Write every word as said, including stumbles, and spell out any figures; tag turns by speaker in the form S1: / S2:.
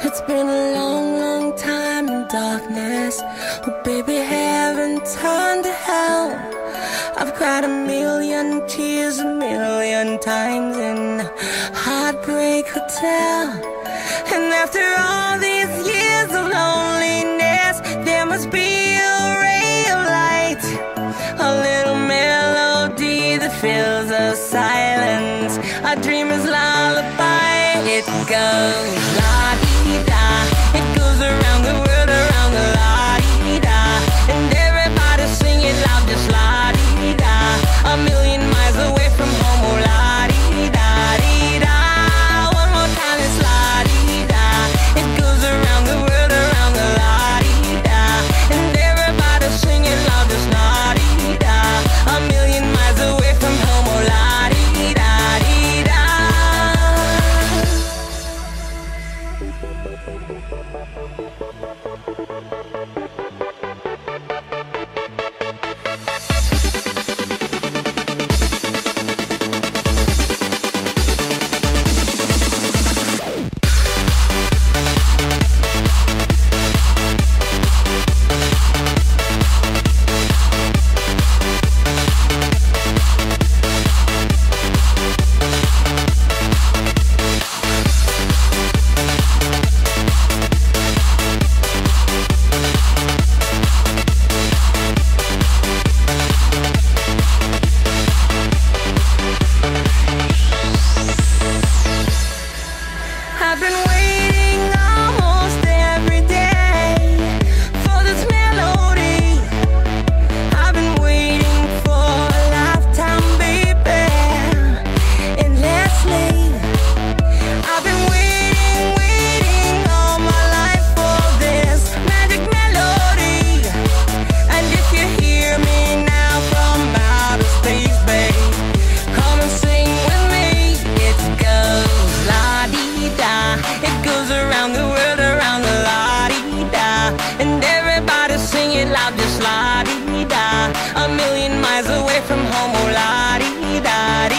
S1: It's been a long, long time in darkness. Oh baby, heaven turned to hell. I've cried a million tears a million times in a Heartbreak Hotel. And after all these years of loneliness, there must be a ray of light, a little melody that fills the silence, a dreamer's lullaby. It goes la-dee-da, it goes around the world, around the la-dee-da, and everybody sing it loud, just la-dee-da, a million miles away from home, oh la-dee-da-dee-da. One more time, it's la-dee-da, it goes around the world, around the la-dee-da, and everybody sing it loud, just la-dee-da, a million miles away from home, oh la-dee-da-dee-da. I've been waiting almost every day for this melody. I've been waiting for a lifetime, baby, endlessly. I've been waiting, waiting all my life for this magic melody. And if you hear me now from outer space, babe, come and sing with me. It goes la-dee-da, it goes around the world, around the la-dee-da, and everybody sing it loud, just la-dee-da, a million miles away from home, oh la-dee-da.